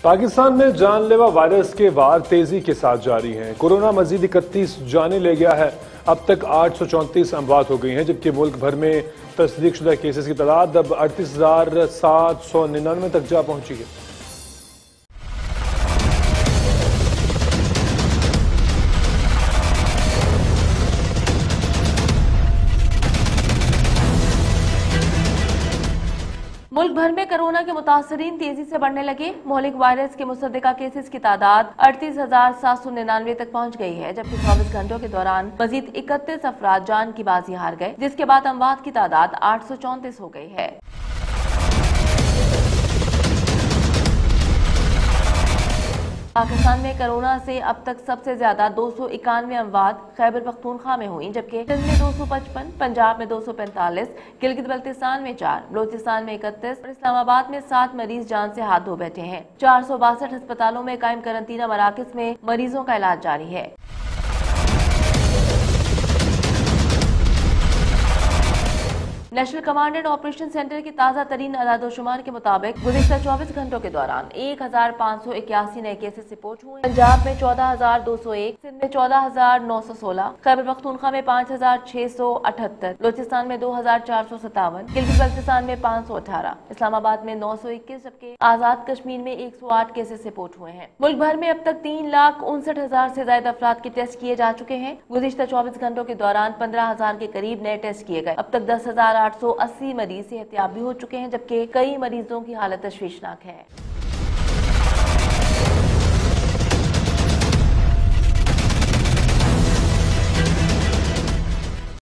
पाकिस्तान में जानलेवा वायरस के वार तेजी के साथ जारी हैं। कोरोना मजीद 31 जाने ले गया है। अब तक 834 अमवात हो गई हैं, जबकि मुल्क भर में तस्दीकशुदा केसेस की तादाद अब 38,799 तक जा पहुंची है। मुल्क भर में कोरोना के मुतासरीन तेजी से बढ़ने लगे। मौलिक वायरस के मुसद्दिका केसेस की तादाद 38,799 तक पहुंच गई है, जबकि 24 घंटों के दौरान मजीद 31 अफराद जान की बाजी हार गए, जिसके बाद अमवात की तादाद 834 हो गई है। पाकिस्तान में कोरोना से अब तक सबसे ज्यादा 291 अमवात खैबर पख्तूनख्वा में हुई, जबकि सिंध में 255, पंजाब में 245, गिलगित बल्तिस्तान में 4, बलोचिस्तान में 31 और इस्लामाबाद में 7 मरीज जान से हाथ धो बैठे हैं। 462 अस्पतालों में कायम करंतना मराकज में मरीजों का इलाज जारी है। National command and operation centre की ताज़ा तरीन अदादोशुमार के मुताबिक गुज़िश्ता 24 घंटों के दौरान 1,581 नए केसेस रिपोर्ट हुए। पंजाब में 14,201, सिंध में 14,916, खैबर पख्तूनख्वा में 5,678, बलोचिस्तान में 2,457, गिलगित बल्तिस्तान में 518, इस्लामाबाद में 921, जबकि आजाद कश्मीर में 108 केसेस रिपोर्ट हुए हैं। मुल्क भर में अब तक 3,59,000 से ज्यादा अफराद के टेस्ट किए जा चुके हैं। गुज़िश्ता 24 घंटों के दौरान 15,000 के करीब नए टेस्ट किए गए। अब तक 10,880 मरीज सेहतयाब भी हो चुके हैं, जबकि कई मरीजों की हालत तशवीशनाक है।